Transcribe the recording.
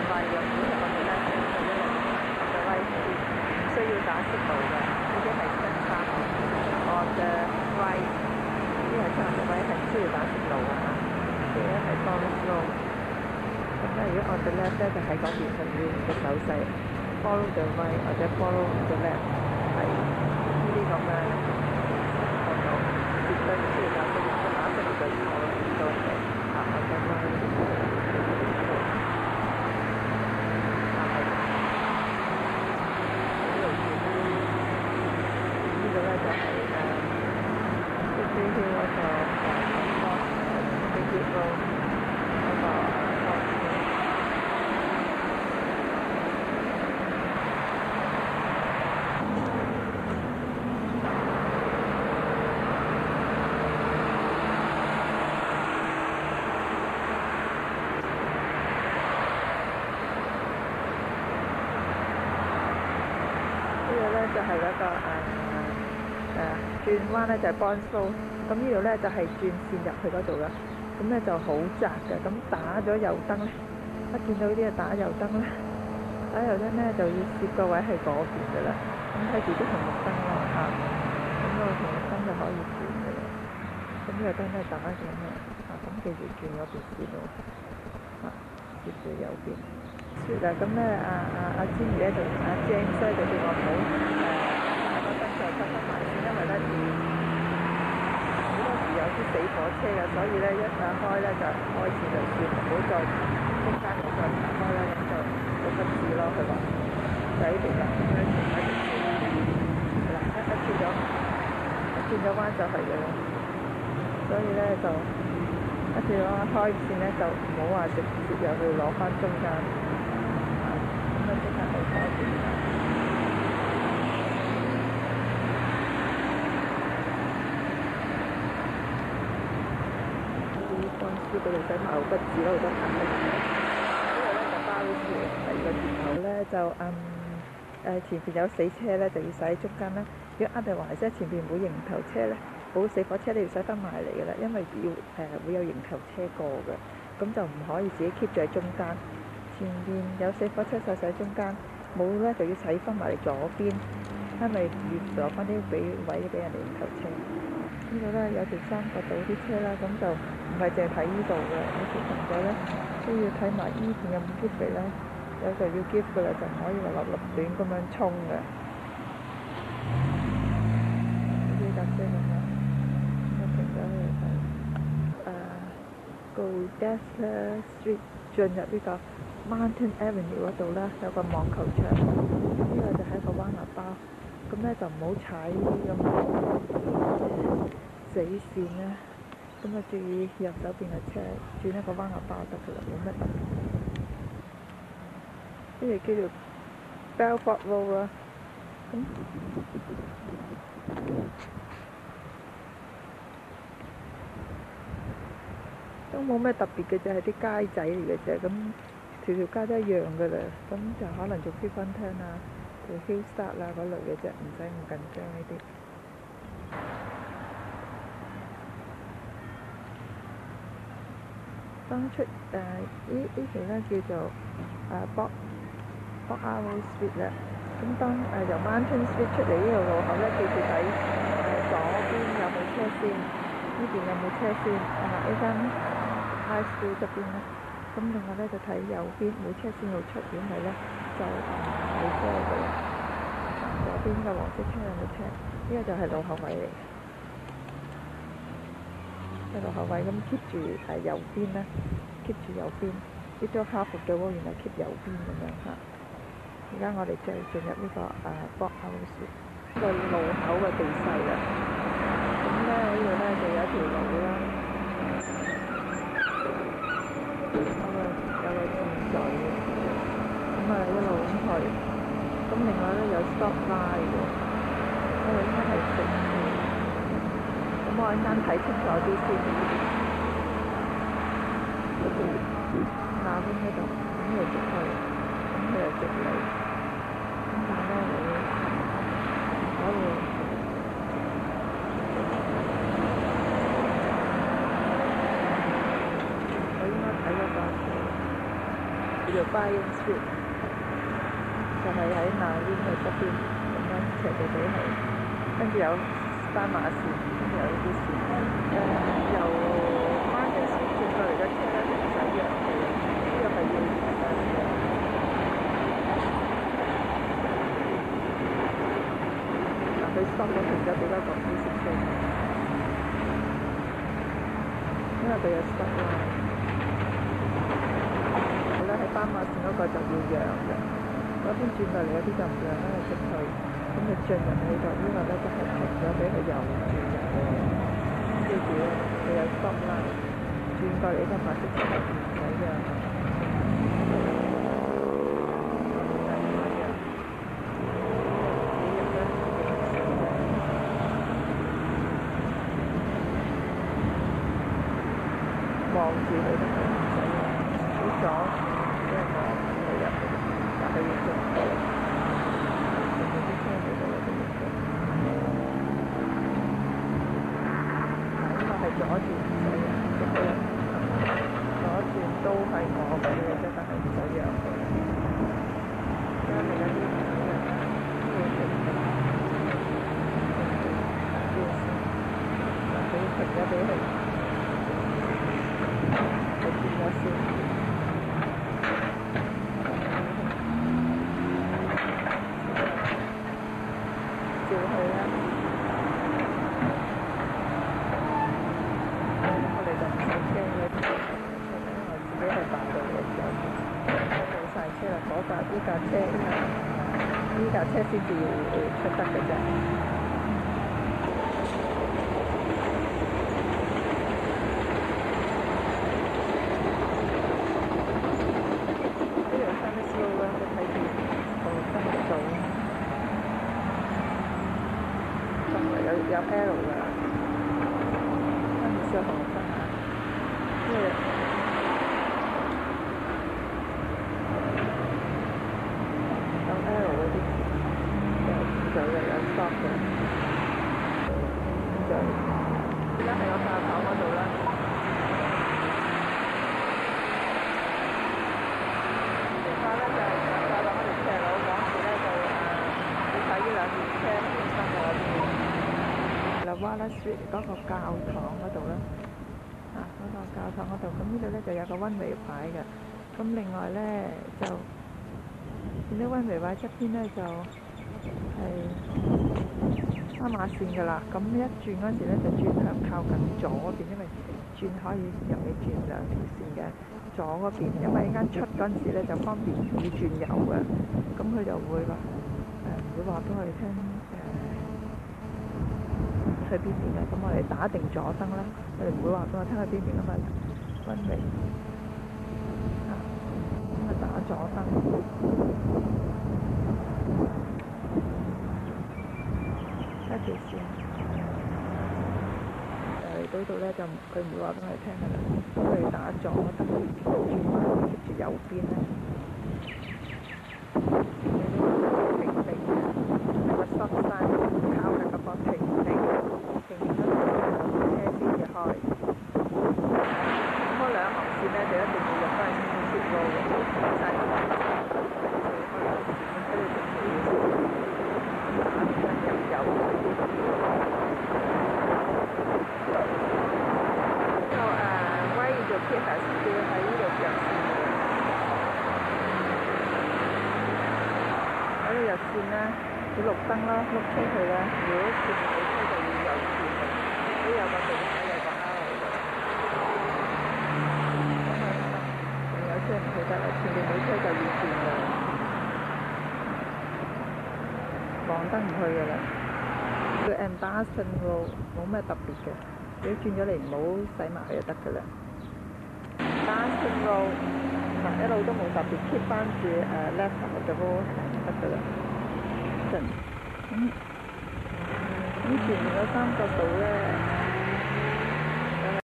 話若果係我哋咧經過一路我嘅威士，唔需要打息路嘅，已經係新差我嘅威，呢個差嘅威係唔需要打息路啊嚇，呢個係 Forest Road。咁咧，如果我哋 left 咧就喺嗰邊就要嘅手勢 follow the right 或者 follow the left 係呢啲咁嘅行路，絕對唔需要打息，打息路就我見到嘅我嘅威。就係嗰個轉彎咧，就係 Bondsville，咁呢度咧就係轉線入去嗰度啦。咁咧就好窄嘅，咁打咗右燈咧，一見到呢啲打右燈咧，打右燈咧就要攝個位係嗰邊嘅啦。咁睇住啲紅綠燈啦嚇，咁個紅綠燈就可以轉嘅啦。咁呢個燈咧打緊嘅嚇，咁記住轉嗰邊攝到嚇，攝住右邊。咁咧阿 Jenny 咧就阿 James 咧就叫我唔好個燈就收翻埋先，因為咧好多時有啲死火車嘅，所以咧一打開咧就開始就算，唔好再中間再打開啦，咁就不止咯。佢話就呢邊啦，咁樣停一停先啦。係啦，一轉咗彎就係嘅啦。所以咧就一轉咗彎開線咧就唔好話直接又去攞翻中間。即刻去改變啦！啲公司佢哋使埋好筆字咯，好多顏色。呢個咧就包住第二個節頭咧就前邊有死車咧就要駛喺中間啦。如果otherwise即係前邊冇迎頭車咧，冇死火車你要駛翻埋嚟嘅啦，因為要會有迎頭車過嘅，咁就唔可以自己 keep 住喺中間。前邊有死火車就駛中間，冇咧就要駛翻埋嚟左邊，因為要留翻啲位俾人哋迎頭車。呢度咧有條三角道啲車啦，咁就唔係淨係睇呢度嘅，有時朋友咧都要睇埋呢邊有冇 give 咧，有就要 give 嘅啦，就唔可以話立亂咁樣衝嘅。呢架車咁樣，我停咗喺度Goldesler Street 進入呢個Mountain Avenue 嗰度啦，有個網球場，呢個就係一個彎牙包，咁咧就唔好踩呢啲咁嘅死線啦，咁啊注意右手邊嘅車，轉一個彎牙包得㗎啦，冇乜特別。呢條叫做 Belfort Road 啦，都冇咩特別嘅，就係啲街仔嚟嘅啫，咁。條街都一樣㗎啦，咁就可能做 Freefontaine 啊、做 Hillside 啦嗰類嘅啫，唔使咁緊張呢啲。當出呢條咧叫做Box Arrow Street 啦，咁當由 Mountain Street 出嚟呢條路口咧，記住睇左邊有冇車先，呢邊有冇車先，呢間 High School 側邊咧。咁另外咧就睇右邊冇車先路出，如果唔係咧就冇車嘅啦。左邊嘅黃色車有冇車？呢個就係路口位嚟，係路口位咁 keep 住右邊啦 ，keep 住右邊。呢張half of the road 原來 keep 右邊咁樣嚇。而家我哋就進入呢個Box Arrow Street 呢個路口嘅地勢啦。咁咧呢度咧就有一條路啦。有個箭嘴，咁一路咁去，咁另外咧有 stop line 嘅，我哋應該係直線，咁我一間睇清楚啲先。那邊嗰度，咁佢直去，咁佢又直嚟，咁但係咧你可以。我應該睇嗰個。 叫做 Bryant Street， 就係喺那邊嘅側邊咁樣斜地地去，跟住有斑馬線，跟住有呢啲線。由 Market Street 轉過嚟嘅車咧，就唔使讓嘅，呢個係要但佢 stop 咗停咗比較講啲色色，因為佢有 stop line。好啦，喺斑馬線嗰個就要讓嘅，嗰邊轉過嚟嗰啲就唔讓啦，直去。咁就進入呢度，呢個咧就係停咗俾佢右轉入嘅。記住咧，佢有 stop line，轉過嚟呢個白色車係唔使讓。望住佢都係唔使讓，好左，即係望住佢入去，但係要進過嚟。左轉唔使讓，左轉都係我俾嘅啫，但係唔使讓嘅。而家嚟緊啲人會停嘅，嗱佢停咗俾佢，佢轉咗先，照去啦。呢架車先至出得嘅啫。呢條 Sunny Slope 咧，你睇住紅綠燈嚟做，有 L 㗎，跟住上紅綠燈啊，就有 stop 嘅，就而家喺個教堂嗰度啦。其他咧就教堂嗰條斜路講住咧就你睇呢兩邊車本身嗰邊。嗱 Wallace Street 嗰個教堂嗰度咧，嗰個教堂嗰度，咁呢度咧就有個溫維牌嘅。咁另外咧就見到溫維牌側邊咧就係斑馬線㗎啦，咁一轉嗰時咧就轉向靠近左邊，因為轉可以入去轉兩條線嘅左嗰邊，因為依間出嗰陣時咧就方便要轉右嘅，咁佢就會話唔會話俾我哋聽去邊邊嘅，咁我哋打定左燈啦，我哋唔會話俾我聽去邊邊啊嘛，溫維咁啊打左燈。一條線嚟到度咧，就佢唔會話俾我哋聽㗎啦。咁佢打左燈，轉翻貼住右邊咧，停定嘅，個 stop sign 靠近嗰個停定嗰度車先至開。咁嗰兩行線咧就一定要入翻去鐵路嘅，晒咁樣。其實係喺呢度入線嘅，喺度入線咧，要綠燈啦，碌車佢咧。如果轉唔到車就要右轉嘅，都有個地方有個 R 嘅。咁有車唔去得啦，前面冇車就要轉嘅，黃燈唔去嘅啦。佢 Anderson Road 冇咩特別嘅，如果轉咗嚟唔好駛埋就得嘅啦。Anderson Road 一路都冇特別 keep 翻住left side 嘅 road 得㗎啦。咁前面嗰三角道咧。